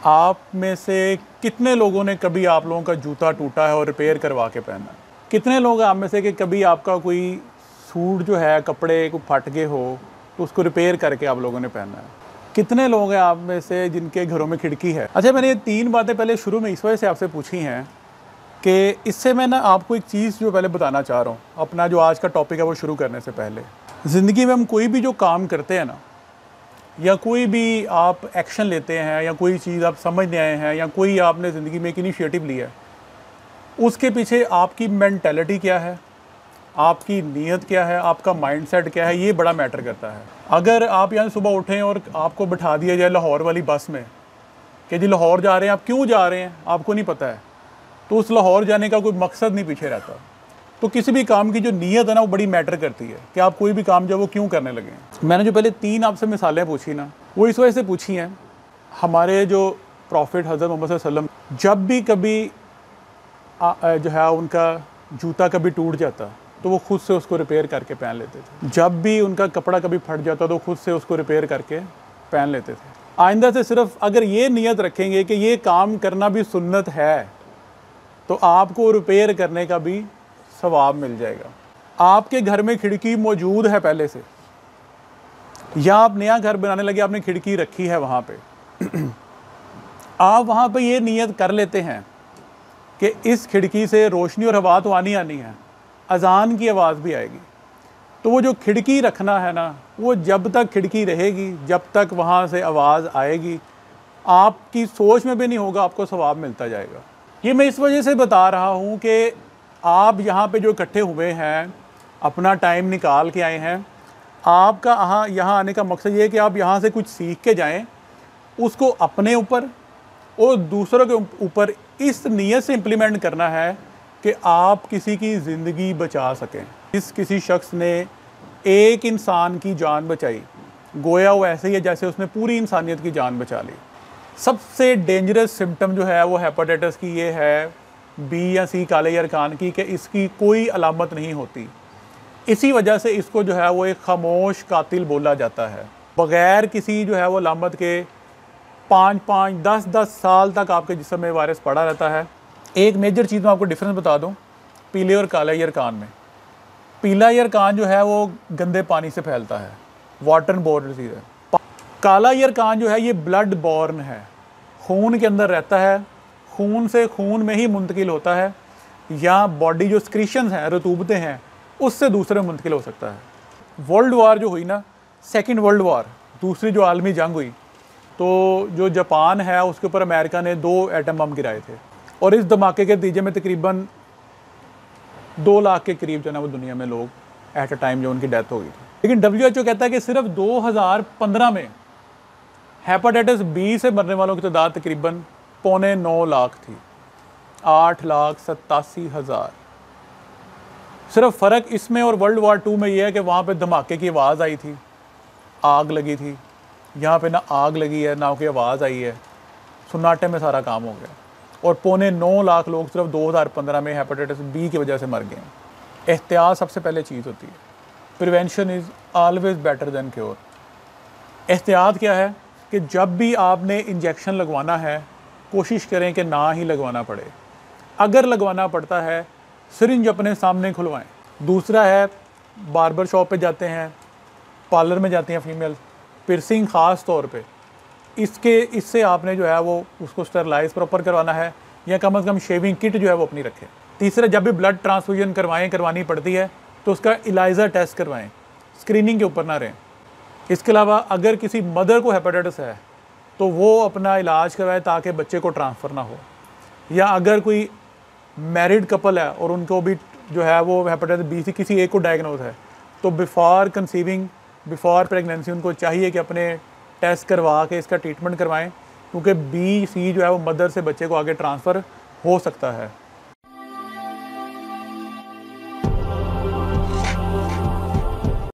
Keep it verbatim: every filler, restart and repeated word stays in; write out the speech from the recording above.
आप में से कितने लोगों ने कभी आप लोगों का जूता टूटा है और रिपेयर करवा के पहना है? कितने लोग हैं आप में से कि कभी आपका कोई सूट जो है, कपड़े को फट गए हो तो उसको रिपेयर करके आप लोगों ने पहना है? कितने लोग हैं आप में से जिनके घरों में खिड़की है? अच्छा, मैंने ये तीन बातें पहले शुरू में इस वजह से आपसे पूछी हैं कि इससे मैं ना आपको एक चीज़ जो पहले बताना चाह रहा हूँ, अपना जो आज का टॉपिक है वो शुरू करने से पहले। ज़िंदगी में हम कोई भी जो काम करते हैं ना, या कोई भी आप एक्शन लेते हैं, या कोई चीज़ आप समझने आए हैं, या कोई आपने ज़िंदगी में एक इनिशिएटिव लिया है, उसके पीछे आपकी मेंटालिटी क्या है, आपकी नीयत क्या है, आपका माइंडसेट क्या है, ये बड़ा मैटर करता है। अगर आप यहाँ सुबह उठें और आपको बिठा दिया जाए लाहौर वाली बस में कि जी लाहौर जा रहे हैं, आप क्यों जा रहे हैं आपको नहीं पता है, तो उस लाहौर जाने का कोई मकसद नहीं पीछे रहता। तो किसी भी काम की जो नीयत है ना, वो बड़ी मैटर करती है कि आप कोई भी काम जो वो क्यों करने लगे। मैंने जो पहले तीन आपसे मिसालें पूछी ना, वो इस वजह से पूछी हैं, हमारे जो प्रॉफिट हज़रत मोहम्मद सल्लल्लाहु अलैहि वसल्लम जब भी कभी आ, जो है उनका जूता कभी टूट जाता तो वो खुद से उसको रिपेयर करके पहन लेते थे। जब भी उनका कपड़ा कभी फट जाता तो खुद से उसको रिपेयर करके पहन लेते थे। आइंदा से सिर्फ अगर ये नियत रखेंगे कि ये काम करना भी सुन्नत है, तो आपको रिपेयर करने का भी सवाब मिल जाएगा। आपके घर में खिड़की मौजूद है पहले से, या आप नया घर बनाने लगे, आपने खिड़की रखी है वहाँ पे आप वहाँ पे ये नियत कर लेते हैं कि इस खिड़की से रोशनी और हवा तो आनी आनी है, अजान की आवाज़ भी आएगी। तो वो जो खिड़की रखना है ना, वो जब तक खिड़की रहेगी, जब तक वहाँ से आवाज़ आएगी, आपकी सोच में भी नहीं होगा, आपको सवाब मिलता जाएगा। ये मैं इस वजह से बता रहा हूँ कि आप यहाँ पे जो इकट्ठे हुए हैं, अपना टाइम निकाल के आए हैं, आपका यहाँ यहाँ आने का मकसद ये है कि आप यहाँ से कुछ सीख के जाएं, उसको अपने ऊपर और दूसरों के ऊपर इस नीयत से इम्प्लीमेंट करना है कि आप किसी की ज़िंदगी बचा सकें। इस किसी शख्स ने एक इंसान की जान बचाई, गोया वो ऐसे ही है जैसे उसने पूरी इंसानियत की जान बचा ली। सबसे डेंजरस सिम्टम जो है वो हेपेटाइटिस की ये है, बी या सी काले यरकान की, कि इसकी कोई अलामत नहीं होती। इसी वजह से इसको जो है वो एक खामोश कातिल बोला जाता है। बग़ैर किसी जो है वो अलामत के पाँच पाँच दस दस साल तक आपके जिस्म में वायरस पड़ा रहता है। एक मेजर चीज़ मैं आपको डिफरेंस बता दूं पीले और काले यरकान में। पीला यरकान जो है वो गंदे पानी से फैलता है, वाटर बोर्न डिजीज़ है। काला यरकान जो है ये ब्लड बॉर्न है, खून के अंदर रहता है, खून से खून में ही मुंतकिल होता है, या बॉडी जो स्क्रीशंस हैं, रतूबतें हैं, उससे दूसरे मुंतकिल हो सकता है। वर्ल्ड वार जो हुई ना, सेकेंड वर्ल्ड वार, दूसरी जो आलमी जंग हुई, तो जो जापान है उसके ऊपर अमेरिका ने दो एटम बम गिराए थे, और इस धमाके के नतीजे में तकरीबन दो लाख के करीब जो है ना वो दुनिया में लोग एट अ टाइम जो उनकी डेथ हो गई थी। लेकिन डब्ल्यू एच ओ कहता है कि सिर्फ दो हज़ार पंद्रह में हेपेटाइटिस बी से मरने वालों की तादाद तकरीबन पौने नौ लाख थी, आठ लाख सतासी हज़ार। सिर्फ फ़र्क इसमें और वर्ल्ड वार टू में यह है कि वहाँ पे धमाके की आवाज़ आई थी, आग लगी थी। यहाँ पे ना आग लगी है ना कोई आवाज़ आई है, सुन्नाटे में सारा काम हो गया, और पौने नौ लाख लोग सिर्फ दो हज़ार पंद्रह में हेपेटाइटिस बी की वजह से मर गए हैं। एहतियात सबसे पहले चीज़ होती है, prevention is always better than cure. एहतियात क्या है कि जब भी आपने इंजेक्शन लगवाना है, कोशिश करें कि ना ही लगवाना पड़े। अगर लगवाना पड़ता है, सिरिंज अपने सामने खुलवाएं। दूसरा है, बार्बर शॉप पे जाते हैं, पार्लर में जाती हैं फीमेल, पिर्सिंग ख़ास तौर पे, इसके इससे आपने जो है वो उसको स्टरलाइज प्रॉपर करवाना है, या कम अज़ कम शेविंग किट जो है वो अपनी रखें। तीसरा, जब भी ब्लड ट्रांसफ्यूजन करवाएं करवानी पड़ती है तो उसका इलाइज़ा टेस्ट करवाएं, स्क्रीनिंग के ऊपर ना रहें। इसके अलावा अगर किसी मदर को हेपेटाइटिस है तो वो अपना इलाज करवाए ताकि बच्चे को ट्रांसफ़र ना हो। या अगर कोई मैरिड कपल है और उनको भी जो है वो हेपेटाइटिस बी सी किसी एक को डायग्नोज है, तो बिफोर कंसीविंग, बिफोर प्रेगनेंसी उनको चाहिए कि अपने टेस्ट करवा के इसका ट्रीटमेंट करवाएं, क्योंकि बी सी जो है वो मदर से बच्चे को आगे ट्रांसफ़र हो सकता है।